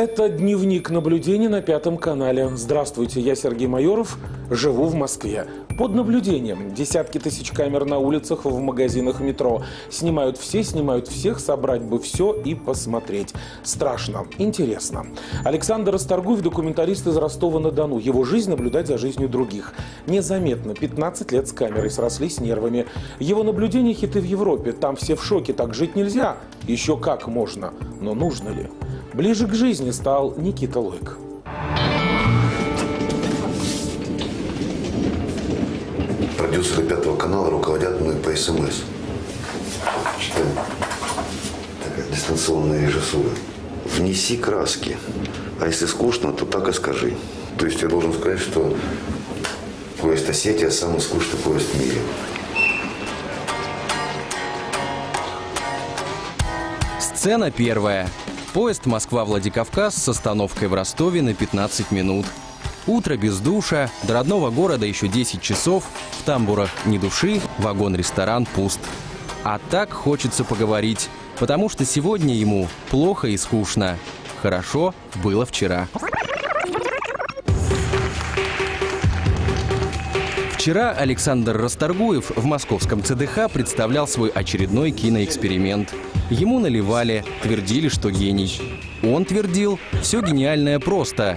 Это дневник наблюдений на Пятом канале. Здравствуйте, я Сергей Майоров, живу в Москве. Под наблюдением десятки тысяч камер на улицах, в магазинах, метро. Снимают всех, собрать бы все и посмотреть. Страшно, интересно. Александр Расторгуев, документалист из Ростова-на-Дону. Его жизнь — наблюдать за жизнью других. Незаметно, 15 лет с камерой, срослись нервами. Его наблюдения — хиты в Европе. Там все в шоке, так жить нельзя. Еще как можно, но нужно ли? Ближе к жизни стал Никита Лойк. Продюсеры Пятого канала руководят мной по СМС. Что такая дистанционная режиссура. Внеси краски. А если скучно, то так и скажи. То есть я должен сказать, что поезд Осетия — самый скучный поезд в мире. Сцена первая. Поезд Москва-Владикавказ с остановкой в Ростове на 15 минут. Утро без душа, до родного города еще 10 часов, в тамбурах ни души, вагон-ресторан пуст. А так хочется поговорить, потому что сегодня ему плохо и скучно. Хорошо было вчера. Вчера Александр Расторгуев в московском ЦДХ представлял свой очередной киноэксперимент. Ему наливали, твердили, что гений. Он твердил: все гениальное просто.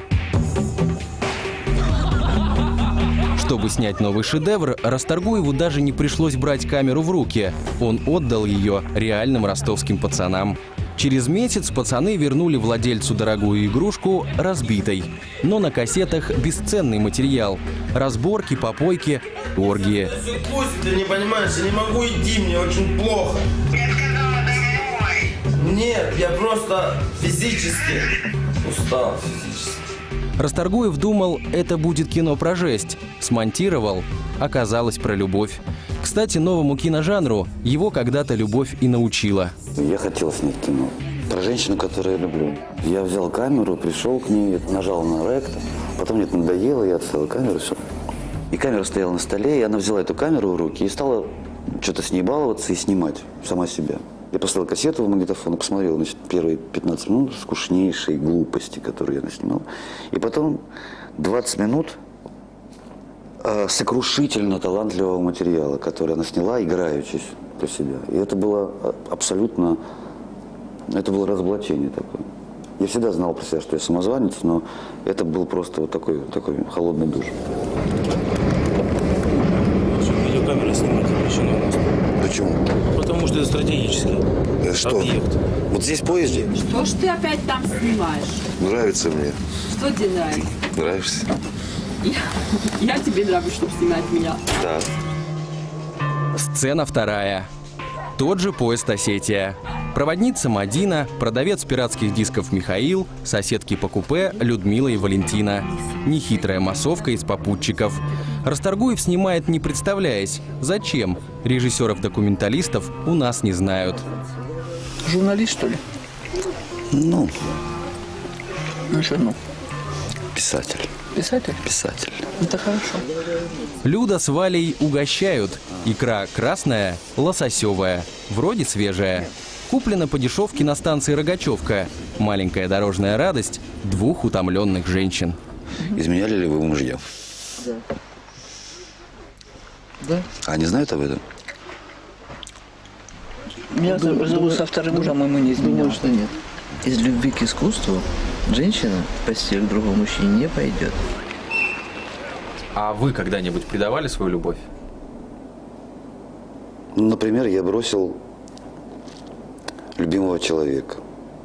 Чтобы снять новый шедевр, Расторгуеву даже не пришлось брать камеру в руки. Он отдал ее реальным ростовским пацанам. Через месяц пацаны вернули владельцу дорогую игрушку разбитой. Но на кассетах бесценный материал. Разборки, попойки, оргии. Ты не понимаешь, я не могу идти, мне очень плохо. Нет, я просто физически устал. Расторгуев думал, это будет кино про жесть. Смонтировал. Оказалось, про любовь. Кстати, новому киножанру его когда-то любовь и научила. Я хотел снять кино про женщину, которую я люблю. Я взял камеру, пришел к ней, нажал на рек, потом мне это надоело, я отставил камеру, все. И камера стояла на столе, и она взяла эту камеру в руки и стала что-то с ней баловаться и снимать сама себя. Я поставил кассету в магнитофон и посмотрел, значит, первые 15 минут скучнейшие глупости, которые я наснимал. И потом 20 минут сокрушительно талантливого материала, который она сняла, играючись про себя. И это было абсолютно... Это было разоблачение такое. Я всегда знал про себя, что я самозванец, но это был просто вот такой холодный душ. Видеокамера снимать запрещено у нас. Почему? Потому что это стратегический объект. Вот здесь в поезде? Что ж ты опять там снимаешь? Нравится мне. Что тебе нравится? Нравишься? Я тебе нравлюсь, чтобы снимать меня. Да. Сцена вторая. Тот же поезд Осетия. Проводница Мадина, продавец пиратских дисков Михаил, соседки по купе Людмила и Валентина. Нехитрая массовка из попутчиков. Расторгуев снимает, не представляясь. Зачем? Режиссеров-документалистов у нас не знают. Журналист, что ли? Ну. Ну что, ну? Писатель. Писатель? Писатель. Это хорошо. Люда с Валей угощают. Икра красная, лососевая, вроде свежая. Куплена по дешевке на станции Рогачевка. Маленькая дорожная радость двух утомленных женщин. Изменяли ли вы мужьям? Да. Да. А они знают об этом? Меня живу со вторым мужем, ему не изменял. Думаю, что нет. Из любви к искусству женщина в постель к другому мужчине не пойдет. А вы когда-нибудь предавали свою любовь? Например, я бросил любимого человека.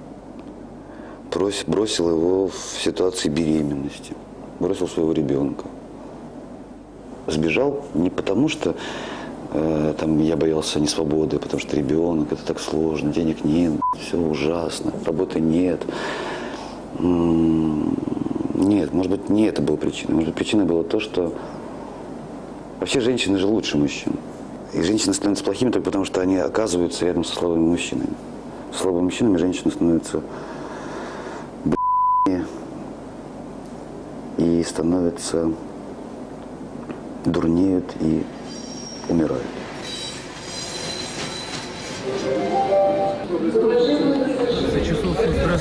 Бросил его в ситуации беременности. Бросил своего ребенка. Сбежал не потому, что там я боялся несвободы, потому что ребенок, это так сложно, денег нет, все ужасно, работы нет. Нет, может быть, не это было причиной. Может быть, причиной было то, что вообще женщины же лучше мужчин. И женщины становятся плохими только потому, что они оказываются рядом со слабыми мужчинами. С слабыми мужчинами женщины становятся и становятся, дурнеют и умирают.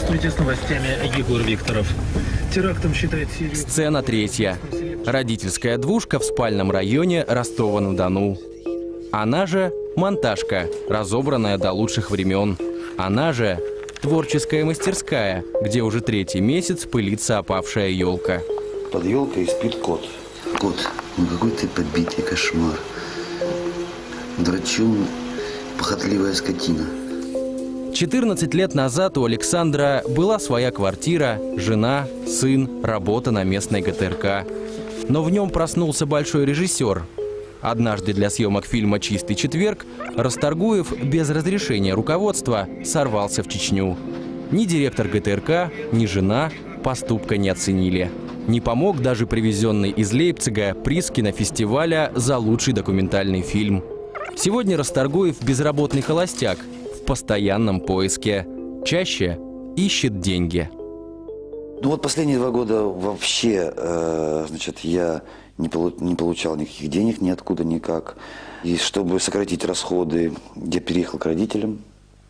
Здравствуйте, с новостями Егор Викторов. Терактом считает Сирию... Сцена 3. Родительская двушка в спальном районе Ростова-на-Дону. Она же монтажка, разобранная до лучших времен. Она же творческая мастерская, где уже 3-й месяц пылится опавшая елка. Под елкой спит кот. Кот, ну какой ты побитый кошмар. Драчун, похотливая скотина. 14 лет назад у Александра была своя квартира, жена, сын, работа на местной ГТРК. Но в нем проснулся большой режиссер. Однажды для съемок фильма «Чистый четверг» Расторгуев без разрешения руководства сорвался в Чечню. Ни директор ГТРК, ни жена поступка не оценили. Не помог даже привезенный из Лейпцига приз кинофестиваля за лучший документальный фильм. Сегодня Расторгуев безработный холостяк в постоянном поиске. Чаще ищет деньги. Ну вот последние 2 года вообще, значит, я не получал никаких денег ниоткуда, никак. И чтобы сократить расходы, я переехал к родителям.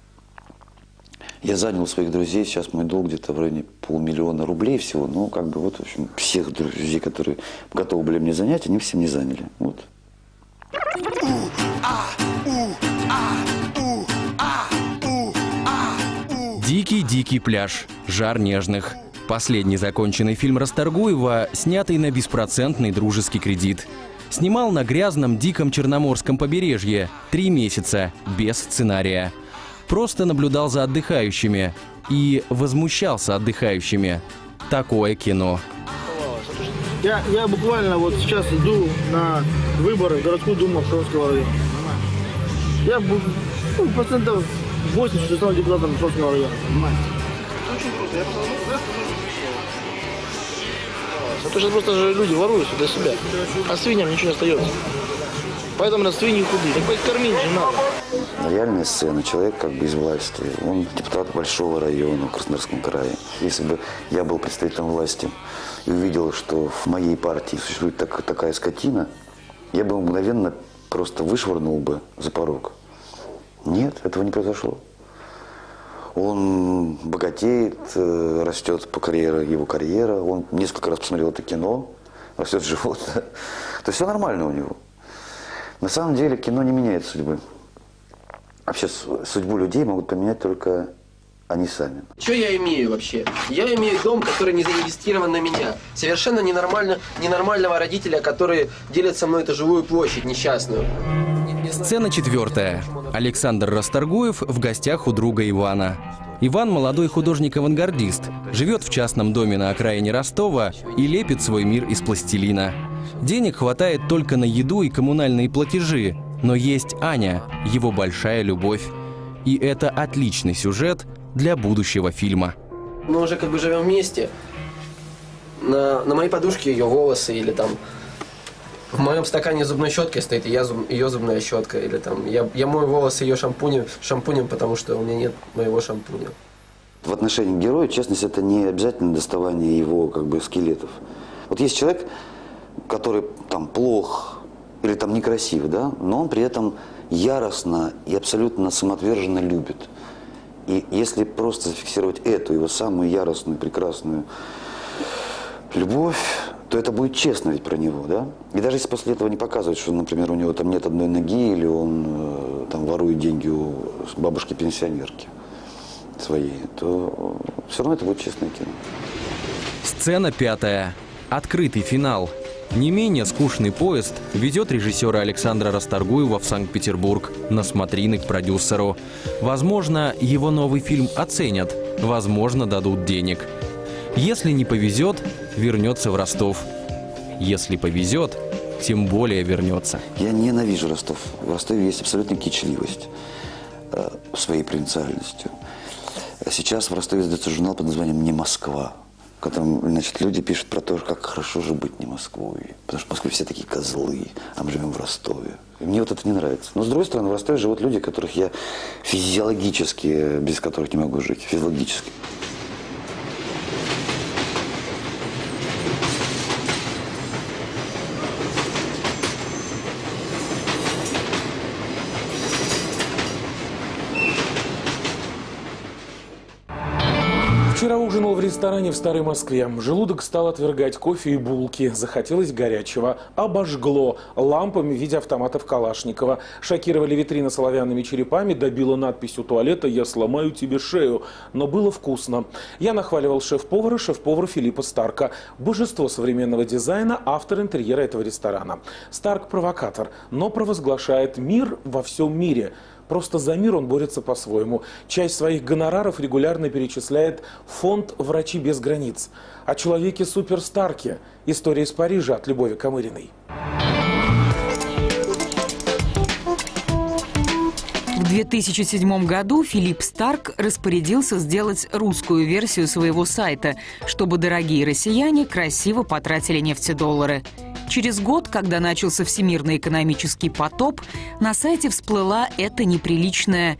Я занял своих друзей, сейчас мой долг где-то в районе 500 000 рублей всего. Ну, как бы вот, в общем, всех друзей, которые готовы были мне занять, они все мне заняли. Вот. Дикий-дикий пляж. Жар нежных. Последний законченный фильм Расторгуева, снятый на беспроцентный дружеский кредит. Снимал на грязном, диком черноморском побережье 3 месяца, без сценария. Просто наблюдал за отдыхающими и возмущался отдыхающими. Такое кино. Я буквально вот сейчас иду на выборы в городскую думу Пшонского района. Я процентов 80 стал депутатом Пшонского района. Очень круто. Это сейчас просто же люди воруют для себя, а свиньям ничего не остается. Поэтому на свиньи худые. Так хоть кормить же надо. Реальная сцена. Человек как бы из власти. Он депутат большого района в Краснодарском крае. Если бы я был представителем власти и увидел, что в моей партии существует такая скотина, я бы мгновенно просто вышвырнул бы за порог. Нет, этого не произошло. Он богатеет, растет по карьере, его карьера. Он несколько раз посмотрел это кино, растет живот. То есть все нормально у него. На самом деле кино не меняет судьбы. Вообще судьбу людей могут поменять только они сами. Что я имею вообще? Я имею дом, который не зарегистрирован на меня. Совершенно ненормального родителя, который делит со мной эту живую площадь несчастную. Сцена 4. Александр Расторгуев в гостях у друга Ивана. Иван – молодой художник-авангардист, живет в частном доме на окраине Ростова и лепит свой мир из пластилина. Денег хватает только на еду и коммунальные платежи, но есть Аня, его большая любовь. И это отличный сюжет для будущего фильма. Мы уже как бы живем вместе. На моей подушке ее волосы или там... В моем стакане зубной щеткой стоит ее зубная щетка. Или там я мою волосы ее шампунем, потому что у меня нет моего шампуня. В отношении героя честность — это не обязательно доставание его как бы скелетов. Вот есть человек, который там плох или там некрасив, да, но он при этом яростно и абсолютно самоотверженно любит. И если просто зафиксировать эту его самую яростную, прекрасную любовь, то это будет честно ведь про него, да? И даже если после этого не показывать, что, например, у него там нет одной ноги, или он там ворует деньги у бабушки-пенсионерки своей, то все равно это будет честное кино. Сцена 5. Открытый финал. Не менее скучный поезд ведет режиссера Александра Расторгуева в Санкт-Петербург на смотрины к продюсеру. Возможно, его новый фильм оценят, возможно, дадут денег. Если не повезет, вернется в Ростов. Если повезет, тем более вернется. Я ненавижу Ростов. В Ростове есть абсолютная кичливость своей провинциальностью. Сейчас в Ростове издается журнал под названием «Не Москва», в котором, значит, люди пишут про то, как хорошо же быть не Москвой. Потому что в Москве все такие козлы, а мы живем в Ростове. И мне вот это не нравится. Но, с другой стороны, в Ростове живут люди, которых я физиологически, без которых не могу жить, физиологически. Вчера ужинал в ресторане в Старой Москве. Желудок стал отвергать кофе и булки. Захотелось горячего. Обожгло лампами в виде автоматов Калашникова. Шокировали витрины с оловянными черепами. Добила надпись у туалета «Я сломаю тебе шею». Но было вкусно. Я нахваливал шеф-повара Филиппа Старка. Божество современного дизайна, автор интерьера этого ресторана. Старк провокатор, но провозглашает мир во всем мире. Просто за мир он борется по-своему. Часть своих гонораров регулярно перечисляет в фонд «Врачи без границ». О человеке-супер Старке. История из Парижа от Любови Камыриной. В 2007 году Филипп Старк распорядился сделать русскую версию своего сайта, чтобы дорогие россияне красиво потратили нефтедоллары. Через год, когда начался всемирный экономический потоп, на сайте всплыла эта неприличная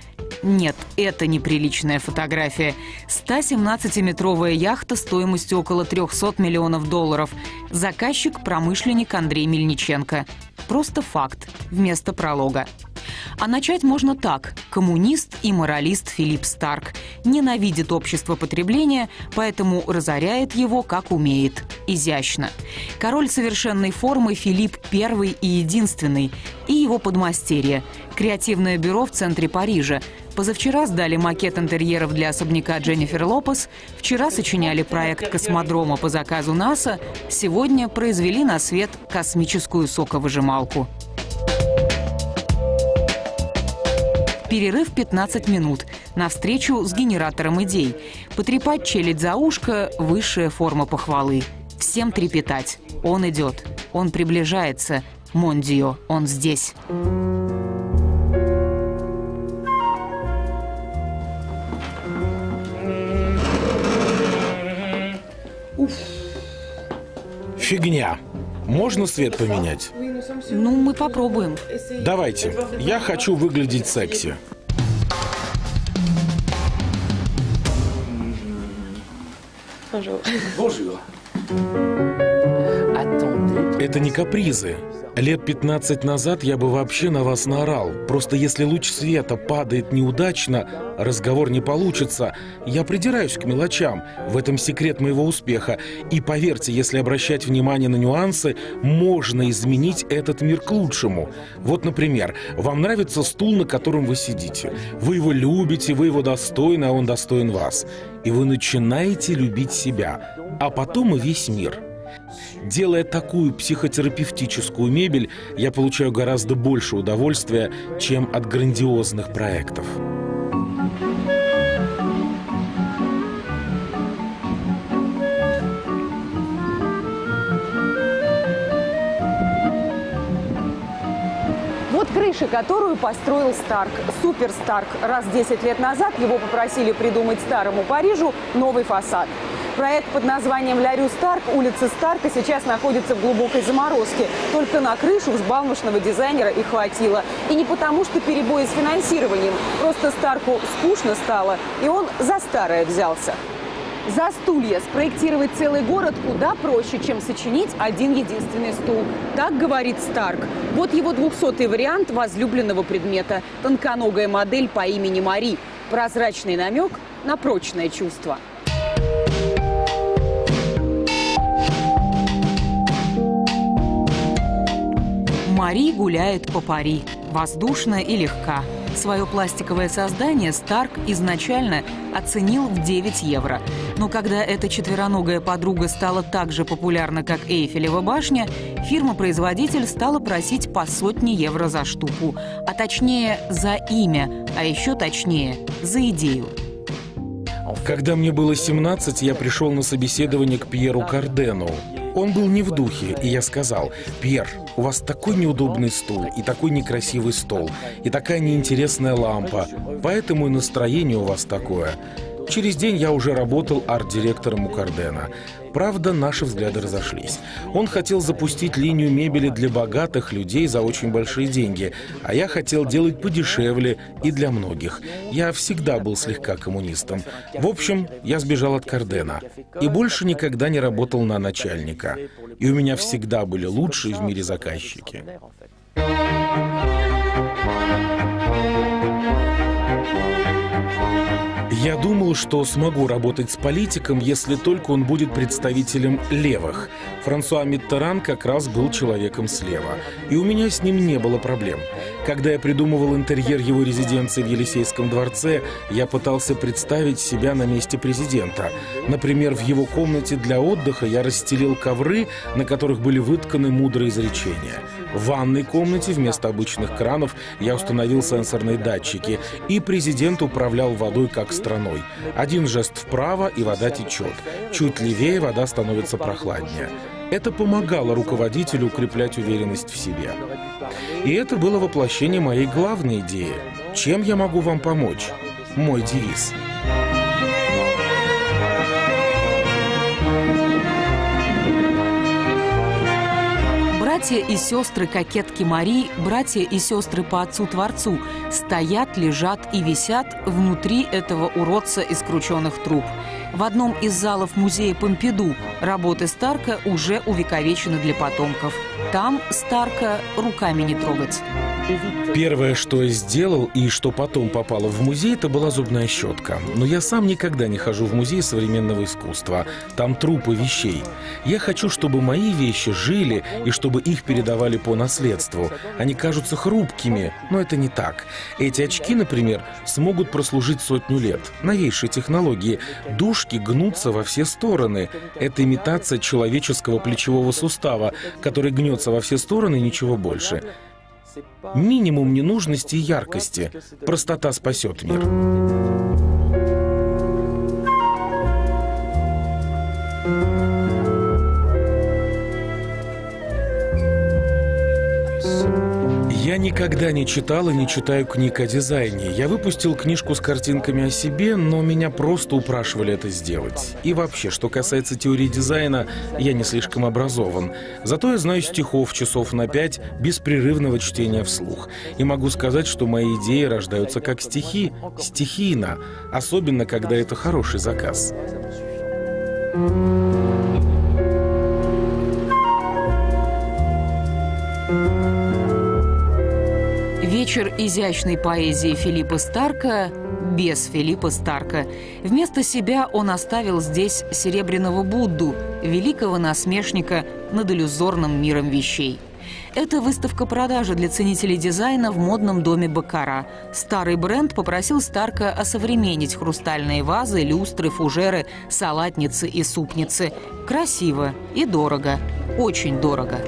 фотография. 117-метровая яхта стоимостью около $300 миллионов. Заказчик – промышленник Андрей Мельниченко. Просто факт вместо пролога. А начать можно так. Коммунист и моралист Филипп Старк ненавидит общество потребления, поэтому разоряет его как умеет. Изящно. Король совершенной формы Филипп I и единственный. И его подмастерье. Креативное бюро в центре Парижа. Позавчера сдали макет интерьеров для особняка Дженнифер Лопес. Вчера сочиняли проект космодрома по заказу НАСА. Сегодня произвели на свет космическую соковыжималку. Перерыв 15 минут. На встречу с генератором идей. Потрепать челядь за ушко – высшая форма похвалы. Всем трепетать. Он идет. Он приближается. Мондио, он здесь. Фигня. Можно свет поменять? Ну, мы попробуем. Давайте. Я хочу выглядеть секси. Это не капризы. Лет 15 назад я бы вообще на вас наорал. Просто если луч света падает неудачно, разговор не получится. Я придираюсь к мелочам. В этом секрет моего успеха. И поверьте, если обращать внимание на нюансы, можно изменить этот мир к лучшему. Вот, например, вам нравится стул, на котором вы сидите. Вы его любите, вы его достойны, а он достоин вас. И вы начинаете любить себя. А потом и весь мир. Делая такую психотерапевтическую мебель, я получаю гораздо больше удовольствия, чем от грандиозных проектов. Вот крыша, которую построил Старк. Супер Старк. Раз 10 лет назад его попросили придумать старому Парижу новый фасад. Проект под названием «Ля Рю Старк», улица Старка, сейчас находится в глубокой заморозке. Только на крышу взбалмошного дизайнера и хватило. И не потому, что перебои с финансированием. Просто Старку скучно стало, и он за старое взялся. За стулья спроектировать целый город куда проще, чем сочинить один единственный стул. Так говорит Старк. Вот его 200-й вариант возлюбленного предмета. Тонконогая модель по имени Мари. Прозрачный намек на прочное чувство. Мари гуляет по Пари. Воздушно и легка. Свое пластиковое создание Старк изначально оценил в 9 евро. Но когда эта четвероногая подруга стала так же популярна, как Эйфелева башня, фирма-производитель стала просить по 100 евро за штуку. А точнее, за имя, а еще точнее, за идею. Когда мне было 17, я пришел на собеседование к Пьеру Кардену. Он был не в духе, и я сказал: «Пьер, у вас такой неудобный стул, и такой некрасивый стол, и такая неинтересная лампа, поэтому и настроение у вас такое». Через день я уже работал арт-директором у Кардена. Правда, наши взгляды разошлись. Он хотел запустить линию мебели для богатых людей за очень большие деньги, а я хотел делать подешевле и для многих. Я всегда был слегка коммунистом. В общем, я сбежал от Кардена и больше никогда не работал на начальника. И у меня всегда были лучшие в мире заказчики. Я думал, что смогу работать с политиком, если только он будет представителем левых. Франсуа Миттеран как раз был человеком слева. И у меня с ним не было проблем. Когда я придумывал интерьер его резиденции в Елисейском дворце, я пытался представить себя на месте президента. Например, в его комнате для отдыха я расстелил ковры, на которых были вытканы мудрые изречения. В ванной комнате вместо обычных кранов я установил сенсорные датчики, и президент управлял водой как страной. Один жест вправо, и вода течет. Чуть левее вода становится прохладнее. Это помогало руководителю укреплять уверенность в себе. И это было воплощение моей главной идеи. Чем я могу вам помочь? Мой девиз. Братья и сестры кокетки Мари, братья и сестры по отцу-творцу, стоят, лежат и висят внутри этого уродца из крученых труб. В одном из залов музея Помпиду работы Старка уже увековечены для потомков. Там Старка руками не трогать. Первое, что я сделал и что потом попало в музей, это была зубная щетка. Но я сам никогда не хожу в музей современного искусства. Там трупы вещей. Я хочу, чтобы мои вещи жили и чтобы их передавали по наследству. Они кажутся хрупкими, но это не так. Эти очки, например, смогут прослужить 100 лет. Новейшие технологии. Дужки гнутся во все стороны. Это имитация человеческого плечевого сустава, который гнется во все стороны и ничего больше. Минимум ненужности и яркости. Простота спасет мир. Я никогда не читал и не читаю книг о дизайне. Я выпустил книжку с картинками о себе, но меня просто упрашивали это сделать. И вообще, что касается теории дизайна, я не слишком образован. Зато я знаю стихов часов на 5 беспрерывного чтения вслух. И могу сказать, что мои идеи рождаются как стихи, стихийно, особенно когда это хороший заказ. Вечер изящной поэзии Филиппа Старка без Филиппа Старка. Вместо себя он оставил здесь серебряного Будду, великого насмешника над иллюзорным миром вещей. Это выставка-продажа для ценителей дизайна в модном доме Баккара. Старый бренд попросил Старка осовременить хрустальные вазы, люстры, фужеры, салатницы и супницы. Красиво и дорого. Очень дорого.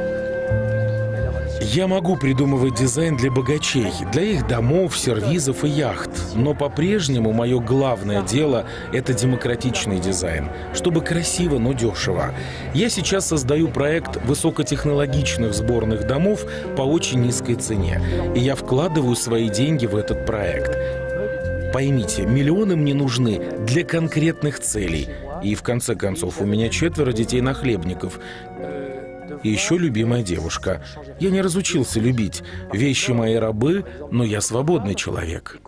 Я могу придумывать дизайн для богачей, для их домов, сервизов и яхт. Но по-прежнему мое главное дело – это демократичный дизайн, чтобы красиво, но дешево. Я сейчас создаю проект высокотехнологичных сборных домов по очень низкой цене. И я вкладываю свои деньги в этот проект. Поймите, миллионы мне нужны для конкретных целей. И в конце концов, у меня 4 детей-нахлебников. И еще любимая девушка. Я не разучился любить. Вещи мои рабы, но я свободный человек.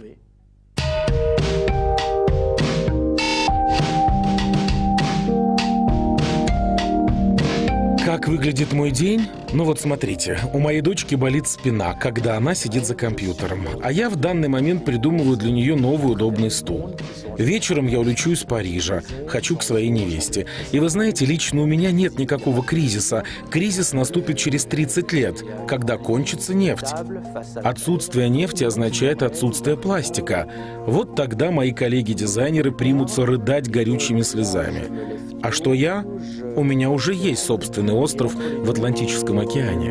Как выглядит мой день? Ну вот смотрите, у моей дочки болит спина, когда она сидит за компьютером, а я в данный момент придумываю для нее новый удобный стул. Вечером я улечу из Парижа, хочу к своей невесте. И вы знаете, лично у меня нет никакого кризиса. Кризис наступит через 30 лет, когда кончится нефть. Отсутствие нефти означает отсутствие пластика. Вот тогда мои коллеги-дизайнеры примутся рыдать горючими слезами. А что я? У меня уже есть собственный остров в Атлантическом океане.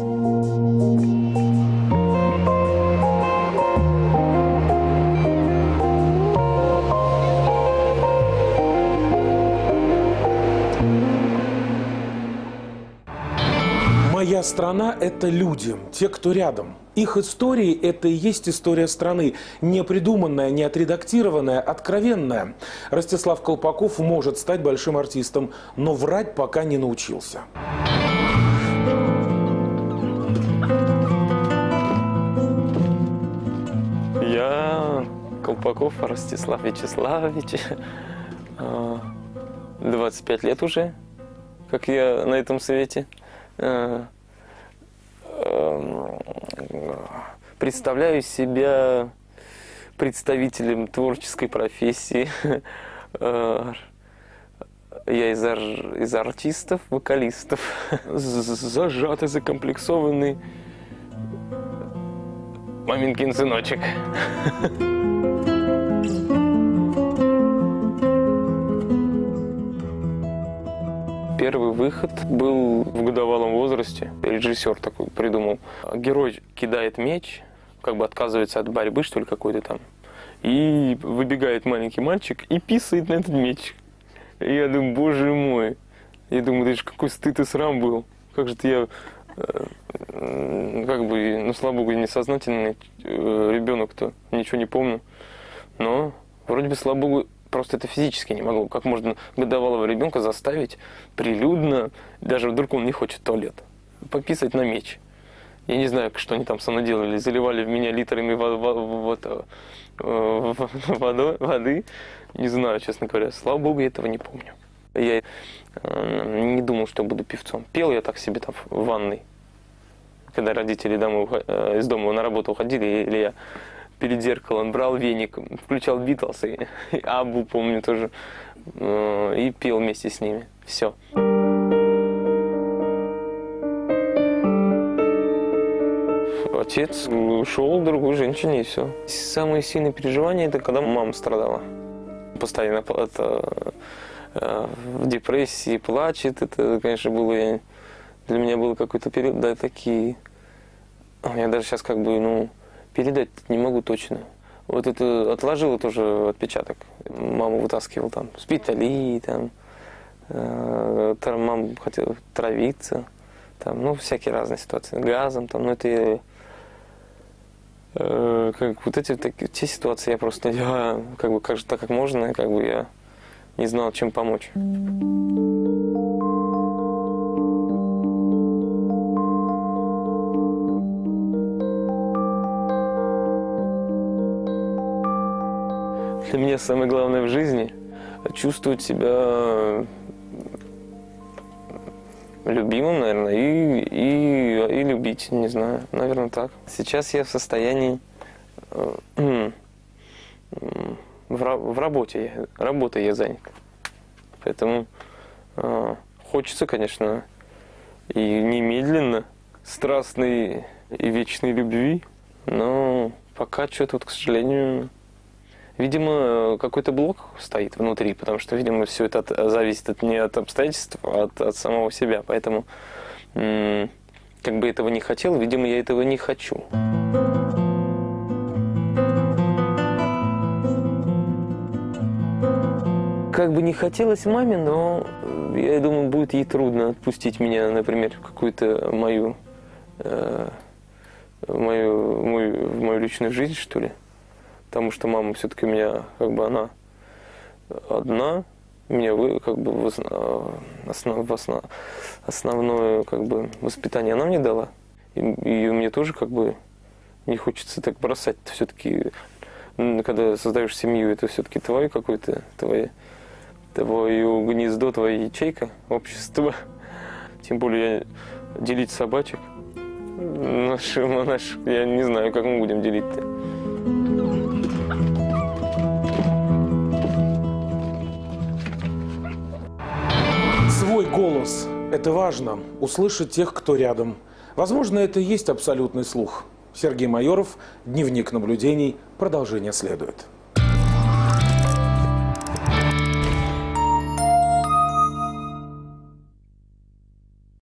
Моя страна – это люди, те, кто рядом. Их истории – это и есть история страны. Не придуманная, не отредактированная, откровенная. Ростислав Колпаков может стать большим артистом, но врать пока не научился. Я Колпаков Ростислав Вячеславович. 25 лет уже, как я на этом свете. Представляю себя представителем творческой профессии. Я из артистов, вокалистов. Зажатый, закомплексованный маминкин сыночек. Первый выход был в годовалом возрасте. Режиссер такой придумал. Герой кидает меч, как бы отказывается от борьбы, что ли, какой-то там. И выбегает маленький мальчик и писает на этот меч. И я думаю, боже мой. Я думаю, это же какой стыд и срам был. Как же-то я, как бы, ну, слава богу, несознательный ребенок-то, ничего не помню. Но, вроде бы, слава богу, просто это физически не могло. Как можно годовалого ребенка заставить прилюдно, даже вдруг он не хочет в туалет, пописать на меч? Я не знаю, что они там со мной делали. Заливали в меня литрами воды. Не знаю, честно говоря. Слава богу, я этого не помню. Я не думал, что буду певцом. Пел я так себе там в ванной. Когда родители из дома на работу уходили, или я перед зеркалом брал веник, включал Битлз и Аббу, помню, тоже. И пел вместе с ними. Все. Отец ушел к другой женщине, и все. Самые сильные переживания – это когда мама страдала. Постоянно в депрессии, плачет. Это, конечно, было для меня был какой-то период, да, такие. Я даже сейчас как бы, ну, передать не могу точно. Вот это отложило тоже отпечаток. Маму вытаскивал там с петли, там, мама хотела травиться, там, ну, всякие разные ситуации. Газом, там, ну, это как вот те ситуации я просто, как бы, как же так, как можно, как бы я не знал, чем помочь. Для меня самое главное в жизни – чувствовать себя любимым, наверное, и любить, не знаю, наверное, так. Сейчас я в состоянии в работе, работой я занят. Поэтому хочется, конечно, и немедленно страстной и вечной любви, но пока что-то, вот, к сожалению, видимо, какой-то блок стоит внутри, потому что, видимо, все это зависит не от обстоятельств, а от самого себя. Поэтому, как бы этого не хотел, видимо, я этого не хочу. Как бы не хотелось маме, но я думаю, будет ей трудно отпустить меня, например, в какую-то мою личную жизнь, что ли. Потому что мама все-таки у меня, как бы, она одна, меня как бы основное, как бы, воспитание она мне дала. И мне тоже, как бы, не хочется так бросать. Все-таки, когда создаешь семью, это все-таки твое какое-то, твое гнездо, твоя ячейка, общество. Тем более делить собачек. Я не знаю, как мы будем делить-то. Свой голос – это важно. Услышать тех, кто рядом. Возможно, это и есть абсолютный слух. Сергей Майоров, Дневник наблюдений. Продолжение следует.